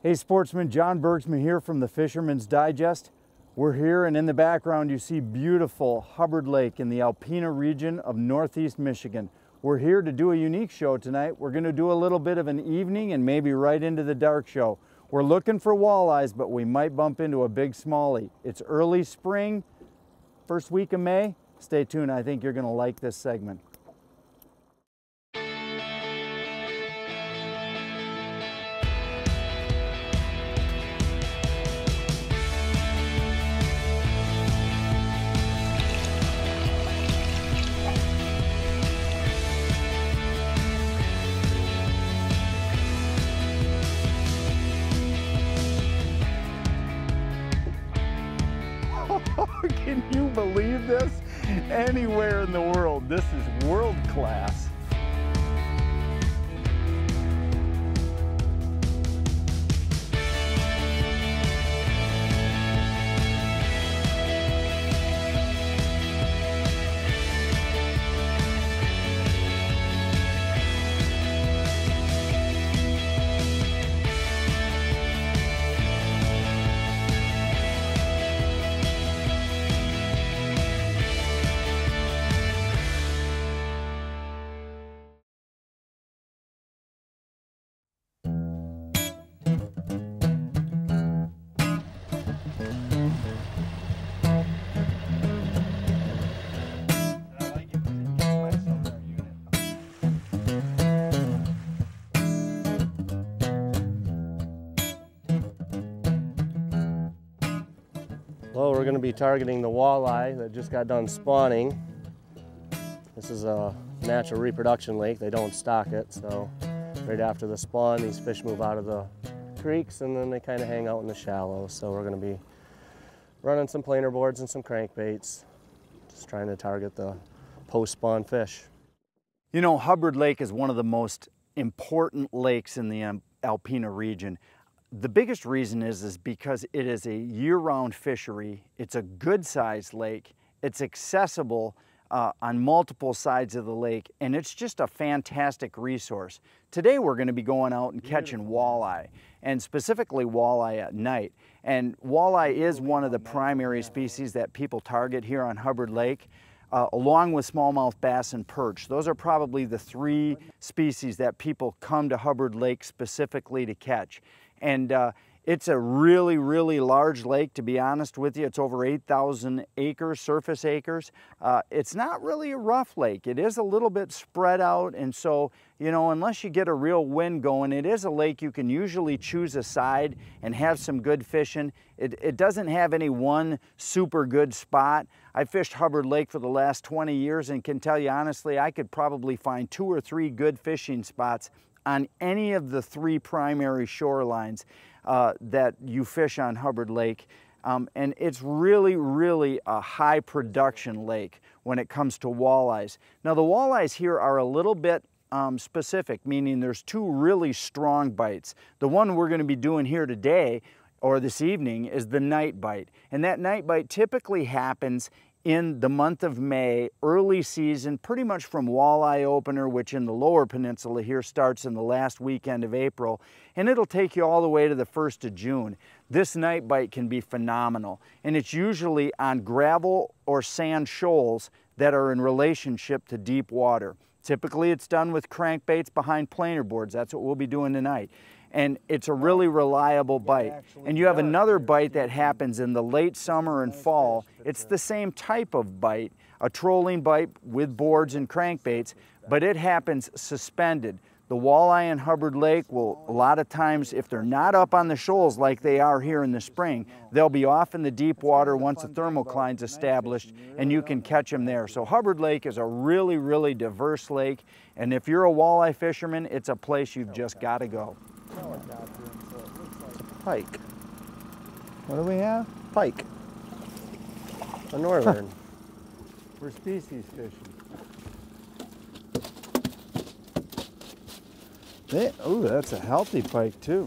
Hey sportsmen, John Bergsman here from the Fisherman's Digest. We're here, and in the background you see beautiful Hubbard Lake in the Alpena region of Northeast Michigan. We're here to do a unique show tonight. We're going to do a little bit of an evening and maybe right into the dark show. We're looking for walleyes, but we might bump into a big smallie. It's early spring, first week of May. Stay tuned, I think you're going to like this segment. Can you believe this? Anywhere in the world, this is world class. Well, we're going to be targeting the walleye that just got done spawning. This is a natural reproduction lake. They don't stock it, so right after the spawn, these fish move out of the creeks and then they kind of hang out in the shallows. So we're going to be running some planer boards and some crankbaits, just trying to target the post-spawn fish. You know, Hubbard Lake is one of the most important lakes in the Alpena region. The biggest reason is because it is a year-round fishery. It's a good-sized lake. It's accessible on multiple sides of the lake, and it's just a fantastic resource. Today we're going to be going out and catching walleye, and specifically walleye at night. And walleye is one of the primary species that people target here on Hubbard Lake, along with smallmouth bass and perch. Those are probably the three species that people come to Hubbard Lake specifically to catch. And it's a really, really large lake, to be honest with you. It's over 8,000 acres, surface acres. It's not really a rough lake. It is a little bit spread out, and so, you know, unless you get a real wind going, it is a lake you can usually choose a side and have some good fishing. It doesn't have any one super good spot. I fished Hubbard Lake for the last 20 years and can tell you honestly, I could probably find 2 or 3 good fishing spots on any of the 3 primary shorelines that you fish on Hubbard Lake. And it's really, really a high production lake when it comes to walleyes. Now the walleyes here are a little bit specific, meaning there's 2 really strong bites. The one we're going to be doing here today or this evening is the night bite. And that night bite typically happens in the month of May, early season, pretty much from walleye opener, which in the lower peninsula here starts in the last weekend of April, and it'll take you all the way to the 1st of June. This night bite can be phenomenal, and it's usually on gravel or sand shoals that are in relationship to deep water. Typically it's done with crankbaits behind planer boards. That's what we'll be doing tonight. And it's a really reliable bite. And you have another bite that happens in the late summer and fall. It's the same type of bite, a trolling bite with boards and crankbaits, but it happens suspended. The walleye in Hubbard Lake will, a lot of times, if they're not up on the shoals like they are here in the spring, they'll be off in the deep water once the thermocline's established, and you can catch them there. So Hubbard Lake is a really, really diverse lake, and if you're a walleye fisherman, it's a place you've just got to go. It's a pike. What do we have? Pike. A northern. We're species fishing. Oh, that's a healthy pike too.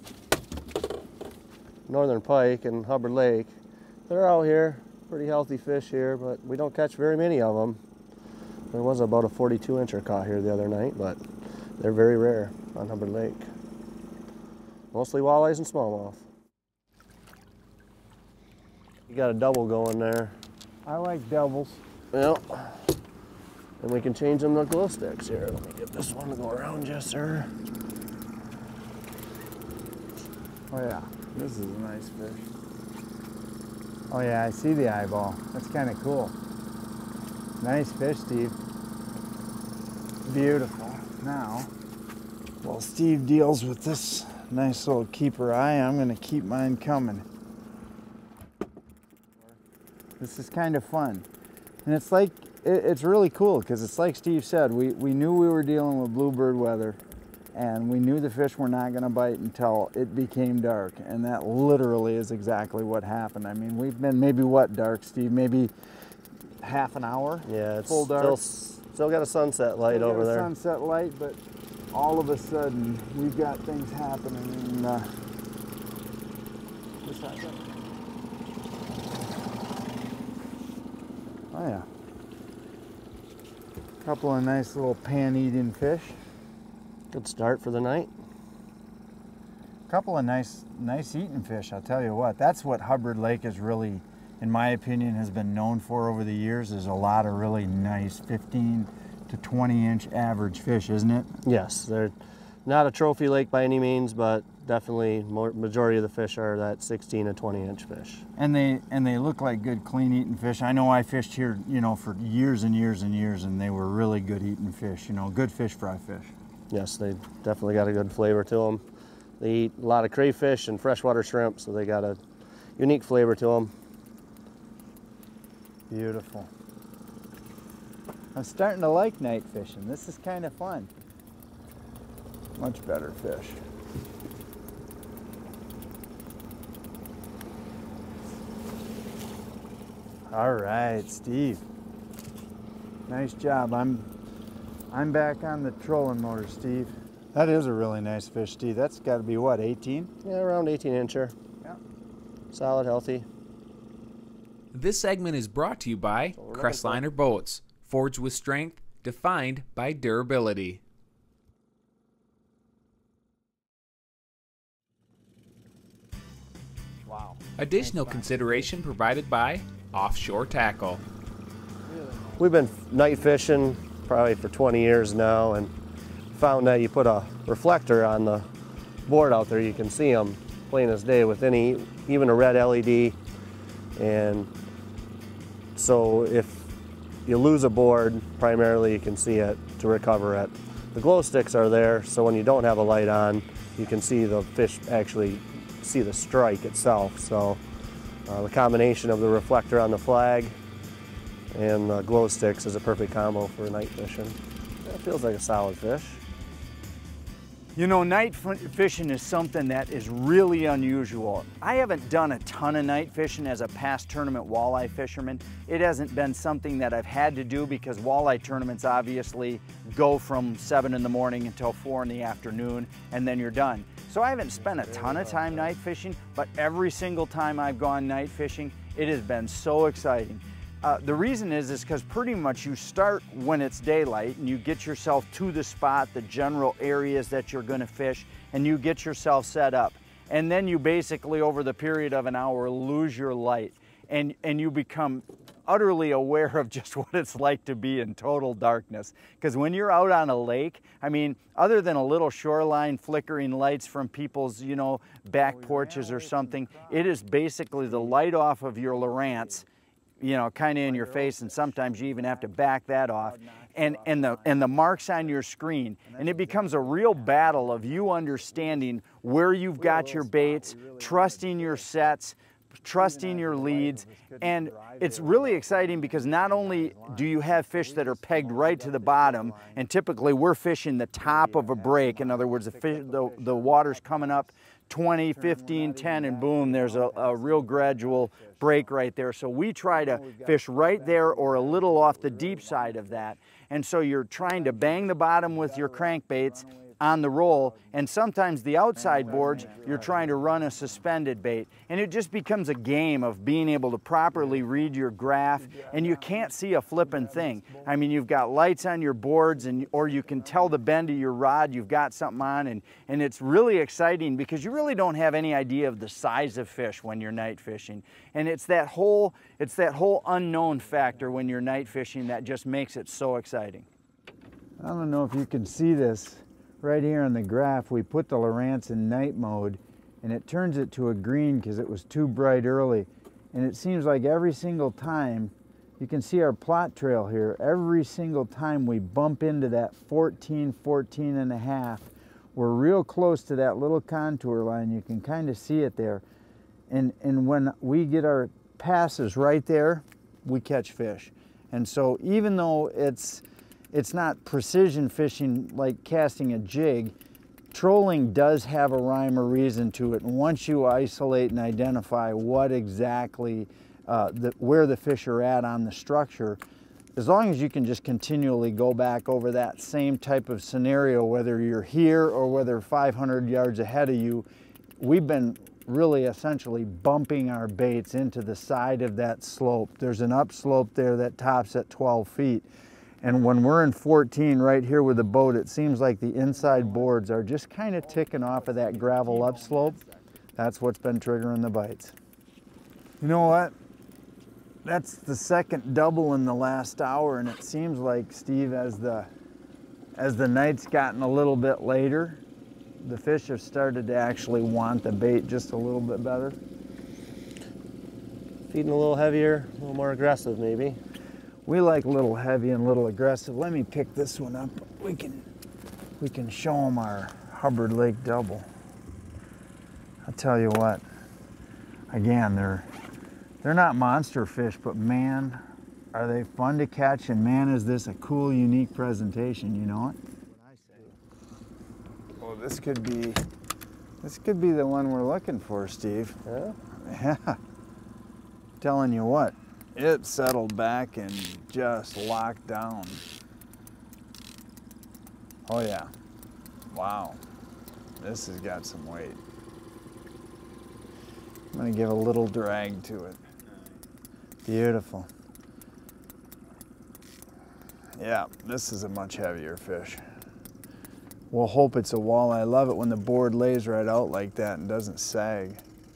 Northern pike and Hubbard Lake. They're out here, pretty healthy fish here, but we don't catch very many of them. There was about a 42-incher caught here the other night, but they're very rare on Hubbard Lake. Mostly walleyes and smallmouth. You got a double going there. I like doubles. Well, and we can change them to glow sticks here. Let me get this one to go around you, sir. Oh yeah, this is a nice fish. Oh yeah, I see the eyeball. That's kind of cool. Nice fish, Steve. Beautiful. Now, while Steve deals with this nice little keeper eye, I'm going to keep mine coming. This is kind of fun. And it's like, it's really cool because it's like Steve said, we knew we were dealing with bluebird weather and we knew the fish were not going to bite until it became dark. And that literally is exactly what happened. I mean, we've been maybe what dark, Steve? Maybe half an hour? Yeah, it's full dark. Still got a sunset light over there. Sunset light, but all of a sudden we've got things happening in oh yeah. Couple of nice little pan-eating fish. Good start for the night. Couple of nice eating fish, I'll tell you what. That's what Hubbard Lake is really, in my opinion, has been known for over the years, is a lot of really nice 15 to 20 inch average fish, isn't it? Yes, they're not a trophy lake by any means, but definitely majority of the fish are that 16 to 20 inch fish. And they look like good clean eating fish. I know I fished here, you know, for years and years and years, and they were really good eating fish, you know, good fish fry fish. Yes, they definitely got a good flavor to them. They eat a lot of crayfish and freshwater shrimp, so they got a unique flavor to them. Beautiful. I'm starting to like night fishing. This is kind of fun. Much better fish. All right, Steve. Nice job. I'm back on the trolling motor, Steve. That is a really nice fish, Steve. That's got to be what, 18? Yeah, around 18 incher. Yeah. Solid, healthy. This segment is brought to you by Crestliner Boats, forged with strength, defined by durability. Wow. Additional consideration provided by Offshore Tackle. We've been night fishing probably for 20 years now, and found that you put a reflector on the board out there, you can see them plain as day with even a red LED. And so if you lose a board, primarily you can see it to recover it. The glow sticks are there, so when you don't have a light on, you can see the fish actually see the strike itself. So the combination of the reflector on the flag and the glow sticks is a perfect combo for night fishing. It feels like a solid fish. You know, night fishing is something that is really unusual. I haven't done a ton of night fishing as a past tournament walleye fisherman. It hasn't been something that I've had to do because walleye tournaments obviously go from 7 in the morning until 4 in the afternoon, and then you're done. So I haven't spent a ton of time night fishing, but every single time I've gone night fishing, it has been so exciting. The reason is because pretty much you start when it's daylight and you get yourself to the spot, the general areas that you're going to fish, and you get yourself set up. And then you basically, over the period of an hour, lose your light and you become utterly aware of just what it's like to be in total darkness. Because when you're out on a lake, I mean, other than a little shoreline flickering lights from people's, you know, back porches or something, it is basically the light off of your Lowrance, you know, kind of in your face, and sometimes you even have to back that off, and the marks on your screen, and it becomes a real battle of you understanding where you've got your baits, trusting your sets, trusting your leads, and it's really exciting because not only do you have fish that are pegged right to the bottom, and typically we're fishing the top of a break. In other words, the water's coming up 20, 15, 10, and boom, there's a real gradual break right there. So we try to fish right there or a little off the deep side of that. And so you're trying to bang the bottom with your crankbaits on the roll, and sometimes the outside boards, you're trying to run a suspended bait. And it just becomes a game of being able to properly read your graph, and you can't see a flipping thing. I mean, you've got lights on your boards, or you can tell the bend of your rod, you've got something on, and it's really exciting because you really don't have any idea of the size of fish when you're night fishing. And it's that whole unknown factor when you're night fishing that just makes it so exciting. I don't know if you can see this. Right here on the graph, we put the Lowrance in night mode, and it turns it to a green because it was too bright early. And it seems like every single time, you can see our plot trail here, every single time we bump into that 14, 14 and a half, we're real close to that little contour line. You can kind of see it there. And when we get our passes right there, we catch fish. And so even though it's not precision fishing like casting a jig, trolling does have a rhyme or reason to it. And once you isolate and identify what exactly, where the fish are at on the structure, as long as you can just continually go back over that same type of scenario, whether you're here or whether 500 yards ahead of you, we've been really essentially bumping our baits into the side of that slope. There's an upslope there that tops at 12 feet. And when we're in 14 right here with the boat, it seems like the inside boards are just kind of ticking off of that gravel upslope. That's what's been triggering the bites. You know what? That's the second double in the last hour, and it seems like, Steve, as the night's gotten a little bit later, the fish have started to actually want the bait just a little bit better. Feeding a little heavier, a little more aggressive maybe. We like a little heavy and a little aggressive. Let me pick this one up. We can show them our Hubbard Lake double. I'll tell you what, again, they're not monster fish, but man, are they fun to catch, and man, is this a cool, unique presentation, you know it? Oh, this could be the one we're looking for, Steve. Yeah? Yeah. Telling you what, it settled back and just locked down. Oh yeah. Wow. This has got some weight. I'm gonna give a little drag to it. Beautiful. Yeah, this is a much heavier fish. We'll hope it's a walleye. I love it when the board lays right out like that and doesn't sag.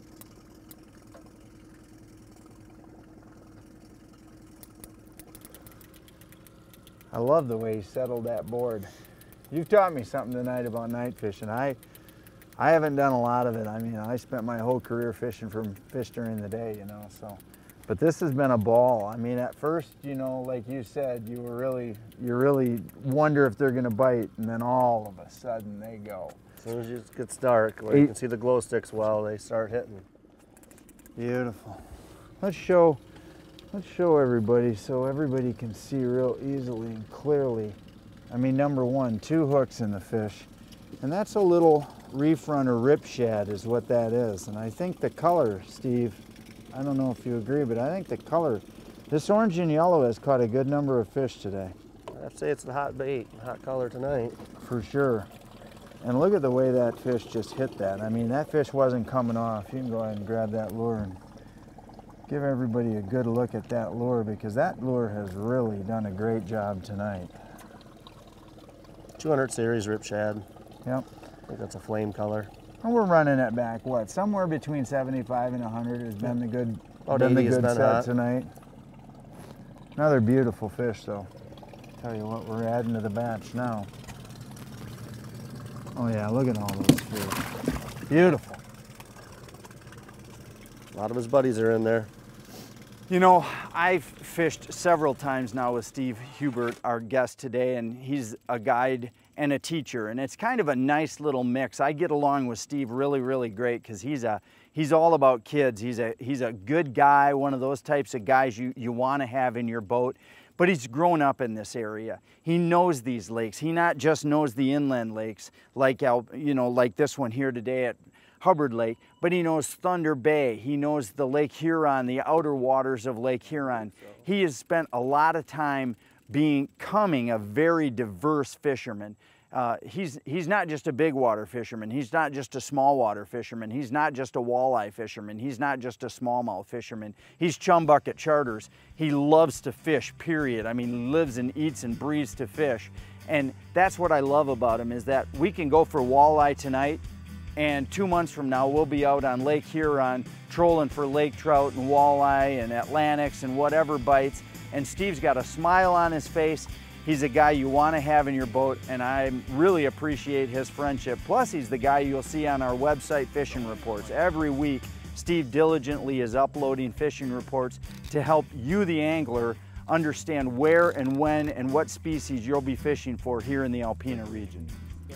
I love the way he settled that board. You've taught me something tonight about night fishing. I haven't done a lot of it. I mean, I spent my whole career fishing for fish during the day, you know, so. But this has been a ball. I mean, at first, you know, like you said, you really wonder if they're gonna bite, and then all of a sudden they go. As soon as it gets dark, where you can see the glow sticks well, they start hitting. Beautiful. Let's show everybody so everybody can see real easily and clearly. I mean, number one, 2 hooks in the fish. And that's a little reef runner rip shad is what that is. And I think the color, Steve, I don't know if you agree, but I think the color, this orange and yellow has caught a good number of fish today. I'd say it's the hot bait, hot color tonight. For sure. And look at the way that fish just hit that. I mean, that fish wasn't coming off. You can go ahead and grab that lure and give everybody a good look at that lure, because that lure has really done a great job tonight. 200 series rip shad. Yep. I think that's a flame color. And we're running it back, what, somewhere between 75 and 100 has been the good, About been the 80 has good been set hot. tonight. Another beautiful fish, though. Tell you what, we're adding to the batch now. Oh yeah, look at all those fish. Beautiful. A lot of his buddies are in there. You know, I've fished several times now with Steve Hubert, our guest today, and he's a guide and a teacher, and it's kind of a nice little mix. I get along with Steve really, really great because he's all about kids. He's a good guy, one of those types of guys you want to have in your boat, but he's grown up in this area. He knows these lakes. He not just knows the inland lakes like like this one here today at Hubbard Lake, but he knows Thunder Bay. He knows the Lake Huron, the outer waters of Lake Huron. He has spent a lot of time becoming a very diverse fisherman. He's not just a big water fisherman. He's not just a small water fisherman. He's not just a walleye fisherman. He's not just a smallmouth fisherman. He's Chum Bucket Charters. He loves to fish, period. I mean, he lives and eats and breathes to fish. And that's what I love about him, is that we can go for walleye tonight, and 2 months from now we'll be out on Lake Huron trolling for lake trout and walleye and Atlantics and whatever bites. And Steve's got a smile on his face. He's a guy you want to have in your boat, and I really appreciate his friendship. Plus, he's the guy you'll see on our website fishing reports. Every week, Steve diligently is uploading fishing reports to help you, the angler, understand where and when and what species you'll be fishing for here in the Alpena region.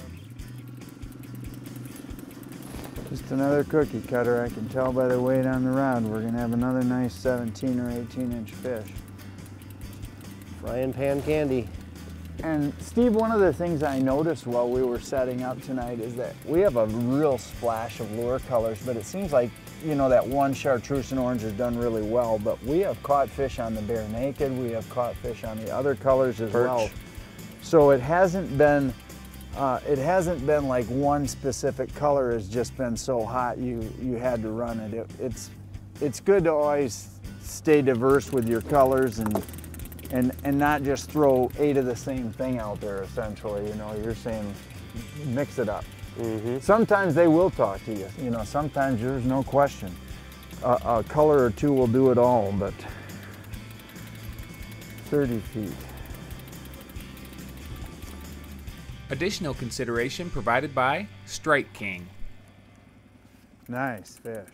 Just another cookie cutter. I can tell by the weight on the rod we're going to have another nice 17 or 18-inch fish. Frying pan candy. And Steve, one of the things I noticed while we were setting up tonight is that we have a real splash of lure colors, but it seems like, you know, that one chartreuse and orange has done really well, but we have caught fish on the bare naked, we have caught fish on the other colors as well. So it hasn't been like one specific color has just been so hot you had to run it. It's good to always stay diverse with your colors and not just throw 8 of the same thing out there, essentially. You know, you're saying mix it up. Mm-hmm. Sometimes they will talk to you. You know, sometimes there's no question. A color or two will do it all, but 30 feet. Additional consideration provided by Strike King. Nice fish.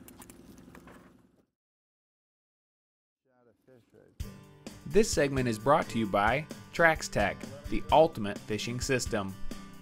This segment is brought to you by TraxTech, the ultimate fishing system.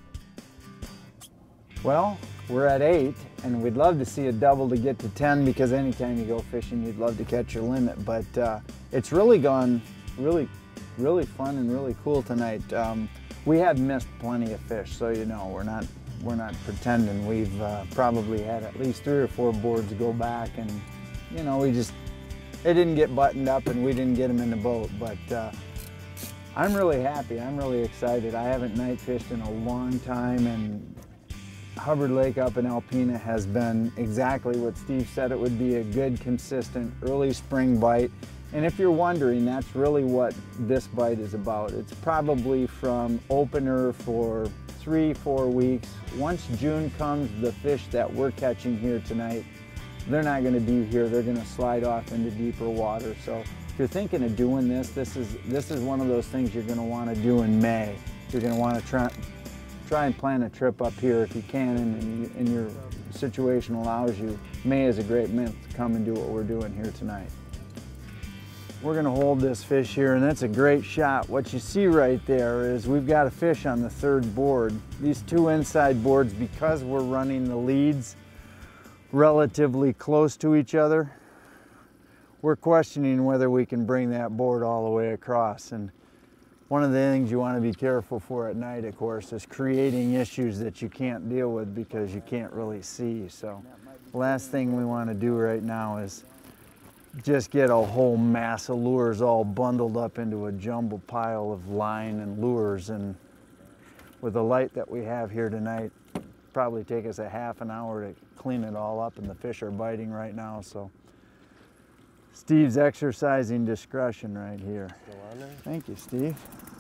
Well, we're at 8, and we'd love to see it double to get to 10, because anytime you go fishing, you'd love to catch your limit. But it's really gone really fun and really cool tonight. We have missed plenty of fish, so you know, we're not pretending. We've probably had at least 3 or 4 boards go back, and you know, they didn't get buttoned up and we didn't get them in the boat. But I'm really happy. I'm really excited. I haven't night fished in a long time, and Hubbard Lake up in Alpena has been exactly what Steve said it would be, a good, consistent early spring bite. And if you're wondering, that's really what this bite is about. It's probably from opener for 3-4 weeks. Once June comes, the fish that we're catching here tonight, they're not going to be here. They're going to slide off into deeper water. So if you're thinking of doing this, this is one of those things you're going to want to do in May. You're going to want to try and plan a trip up here if you can, and your situation allows you. May is a great month to come and do what we're doing here tonight. We're going to hold this fish here, and that's a great shot. What you see right there is we've got a fish on the 3rd board. These 2 inside boards, because we're running the leads relatively close to each other, we're questioning whether we can bring that board all the way across. And one of the things you want to be careful for at night, of course, is creating issues that you can't deal with because you can't really see. So the last thing we want to do right now is just get a whole mass of lures all bundled up into a jumble pile of line and lures. And with the light that we have here tonight, probably take us a half an hour to clean it all up, and the fish are biting right now. So Steve's exercising discretion right here. Thank you, Steve.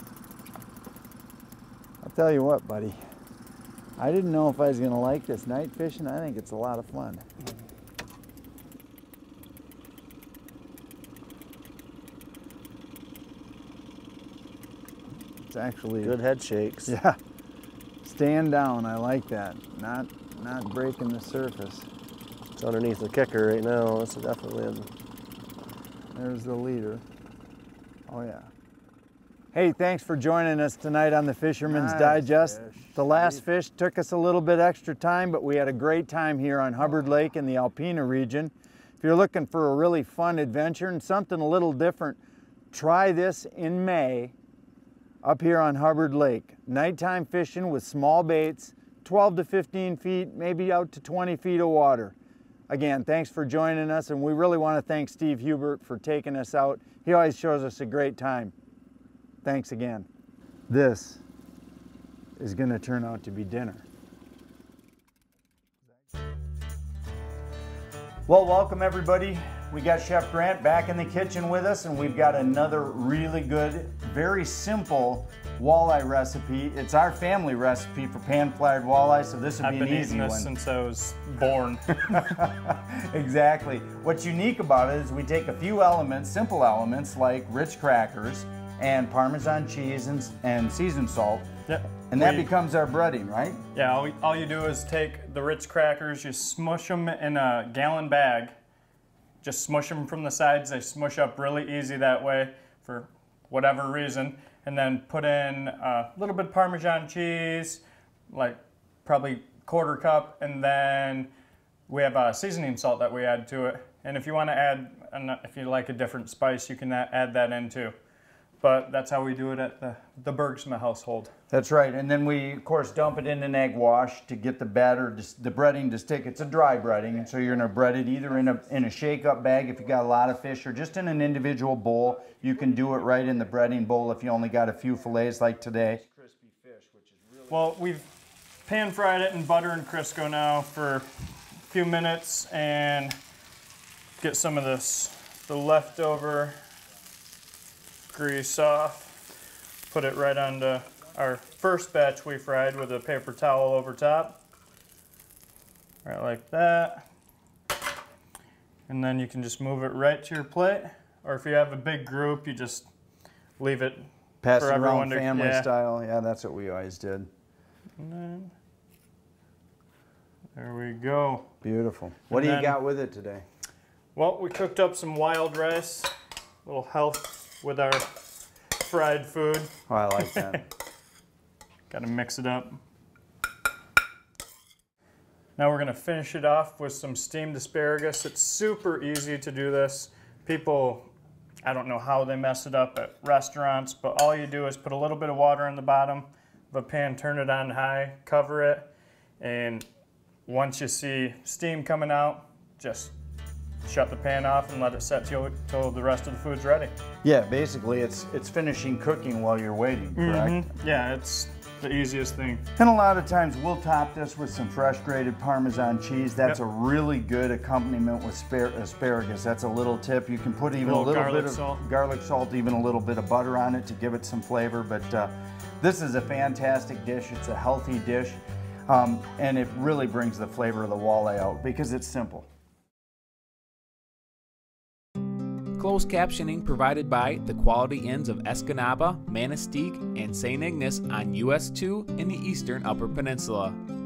I'll tell you what, buddy, I didn't know if I was going to like this night fishing. I think it's a lot of fun. It's actually Good head shakes. Yeah. Stand down, I like that. Not breaking the surface. It's underneath the kicker right now. That's definitely There's the leader. Oh yeah. Hey, thanks for joining us tonight on the Fisherman's Digest. Fish. The last fish took us a little bit extra time, but we had a great time here on Hubbard Lake in the Alpena region. If you're looking for a really fun adventure and something a little different, try this in May up here on Hubbard Lake. Nighttime fishing with small baits, 12 to 15 feet, maybe out to 20 feet of water. Again, thanks for joining us, and we really want to thank Steve Hubert for taking us out. He always shows us a great time. Thanks again. This is going to turn out to be dinner. Well, welcome everybody. We got Chef Grant back in the kitchen with us, and we've got another really good, very simple walleye recipe. It's our family recipe for pan-fried walleye, so this would be an easy one. I've been eating this since I was born. Exactly. What's unique about it is we take a few elements, simple elements like Ritz crackers and Parmesan cheese and seasoned salt, Yep. and that becomes our breading, right? Yeah, all you do is take the Ritz crackers, you smush them in a gallon bag, just smush them from the sides. They smush up really easy that way for whatever reason, and then put in a little bit of Parmesan cheese, like probably 1/4 cup, and then we have a seasoning salt that we add to it. And if you want to add, if you like a different spice, you can add that in too. But that's how we do it at the Bergsma household. That's right, and then we, of course, dump it in an egg wash to get the batter, the breading to stick. It's a dry breading, and so you're gonna bread it either in a shake-up bag if you got a lot of fish, or just in an individual bowl. You can do it right in the breading bowl if you only got a few fillets like today. Well, we've pan-fried it in butter and Crisco now for a few minutes, and get some of the leftover grease off. Put it right onto our first batch we fried with a paper towel over top. Right like that. And then you can just move it right to your plate. Or if you have a big group, you just leave it Pass for it everyone around to, family yeah. style. Yeah, that's what we always did. And then, there we go. Beautiful. What do you then- got with it today? Well, we cooked up some wild rice, a little health with our fried food. Oh, I like that. Got to mix it up. Now we're going to finish it off with some steamed asparagus. It's super easy to do this. People, I don't know how they mess it up at restaurants, but all you do is put a little bit of water in the bottom of a pan, turn it on high, cover it, and once you see steam coming out, just shut the pan off and let it set till the rest of the food's ready. Yeah, basically it's finishing cooking while you're waiting, correct? Yeah, it's the easiest thing. And a lot of times we'll top this with some fresh grated Parmesan cheese. That's a really good accompaniment with asparagus. That's a little tip. You can put even a little garlic bit of salt. garlic salt, even a little bit of butter on it to give it some flavor. But this is a fantastic dish. It's a healthy dish, and it really brings the flavor of the walleye out because it's simple. Closed captioning provided by the Quality Inns of Escanaba, Manistee, and St. Ignace on US 2 in the Eastern Upper Peninsula.